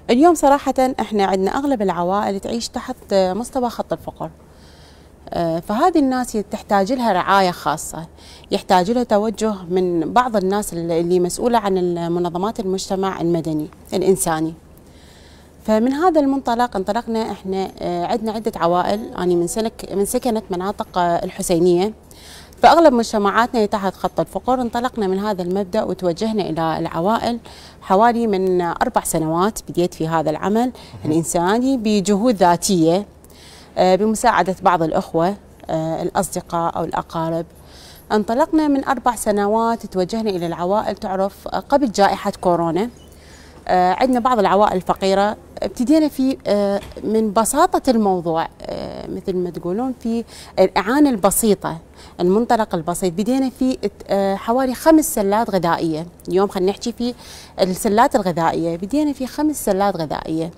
اليوم صراحة احنا عندنا اغلب العوائل تعيش تحت مستوى خط الفقر. فهذه الناس تحتاج لها رعاية خاصة، يحتاج لها توجه من بعض الناس اللي مسؤولة عن منظمات المجتمع المدني الإنساني. فمن هذا المنطلق انطلقنا احنا، عندنا عدة عوائل. أنا من سكنة مناطق الحسينية، فأغلب مجتمعاتنا تحت خط الفقر. انطلقنا من هذا المبدأ وتوجهنا إلى العوائل. حوالي من 4 سنوات بديت في هذا العمل الإنساني بجهود ذاتية، بمساعدة بعض الأخوة الأصدقاء أو الأقارب. انطلقنا من 4 سنوات توجهنا إلى العوائل. تعرف قبل جائحة كورونا عندنا بعض العوائل الفقيرة، ابتدينا في من بساطة الموضوع، مثل ما تقولون في الإعانة البسيطة، المنطلق البسيط. بدينا في حوالي 5 سلات غذائية. اليوم خلينا نحكي في السلات الغذائية. بدينا في 5 سلات غذائية.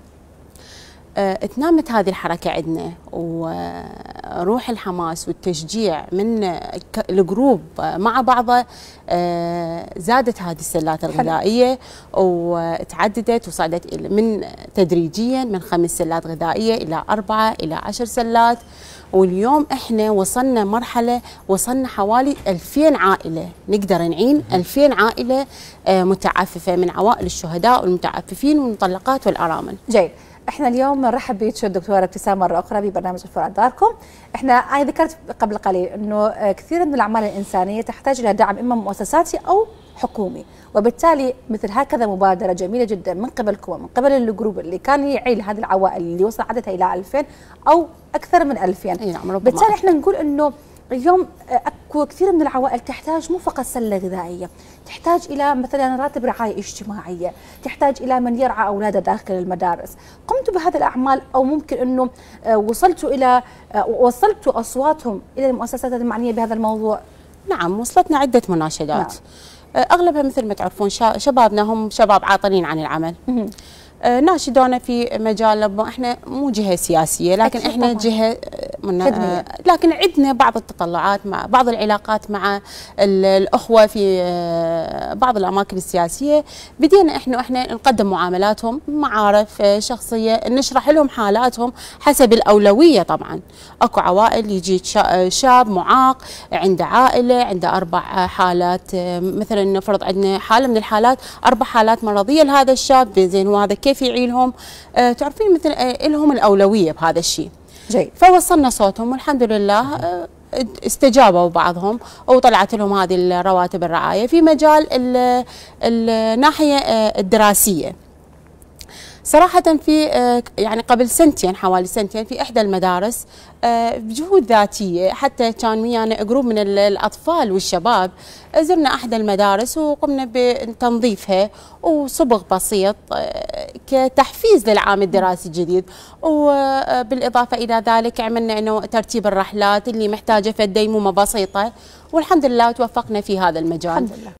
اتنامت هذه الحركة عندنا، وروح الحماس والتشجيع من الجروب مع بعضه. زادت هذه السلات الغذائية وتعددت وصعدت من تدريجيا من 5 سلات غذائية إلى 4 إلى 10 سلات. واليوم احنا وصلنا مرحلة، وصلنا حوالي 2000 عائلة، نقدر نعين 2000 عائلة متعففة من عوائل الشهداء والمتعففين والمطلقات والأرامل. جيد. احنا اليوم نرحب بك الدكتوره ابتسام مره اخرى ببرنامج الفرع داركم. انا ذكرت قبل قليل انه كثير من الاعمال الانسانيه تحتاج الى دعم اما مؤسساتي او حكومي، وبالتالي مثل هكذا مبادره جميله جدا من قبلكم ومن قبل الجروب اللي كان يعيل هذه العوائل اللي وصل عددها الى 2000 او اكثر من 2000. بالتالي احنا نقول انه اليوم اكو كثير من العوائل تحتاج مو فقط سله غذائيه، تحتاج الى مثلا راتب رعايه اجتماعيه، تحتاج الى من يرعى اولادها داخل المدارس. قمتوا بهذه الاعمال او ممكن انه وصلتوا اصواتهم الى المؤسسات المعنيه بهذا الموضوع؟ نعم، وصلتنا عده مناشدات. نعم. اغلبها مثل ما تعرفون شبابنا هم شباب عاطلين عن العمل. ناشدونا في مجال، احنا مو جهه سياسيه، لكن احنا جهه لكن عندنا بعض التطلعات مع بعض العلاقات مع الاخوه في بعض الاماكن السياسيه. بدينا احنا نقدم معاملاتهم، معارف شخصيه، نشرح لهم حالاتهم حسب الاولويه. طبعا اكو عوائل يجي شاب معاق عنده عائله عنده 4 حالات، مثلا نفرض عندنا حاله من الحالات 4 حالات مرضيه لهذا الشاب، زين وهذا كيف يعيلهم؟ تعرفين مثل لهم الاولويه بهذا الشيء. جيد. فوصلنا صوتهم والحمد لله استجابوا بعضهم، وطلعت لهم هذه الرواتب الرعايه في مجال الناحيه الدراسيه. صراحة في يعني قبل سنتين، حوالي سنتين، في إحدى المدارس بجهود ذاتية، حتى كان ويانا جروب من الأطفال والشباب، زرنا إحدى المدارس وقمنا بتنظيفها وصبغ بسيط كتحفيز للعام الدراسي الجديد. وبالإضافة إلى ذلك عملنا إنه ترتيب الرحلات اللي محتاجة ديمومة بسيطة، والحمد لله توفقنا في هذا المجال. الحمد لله.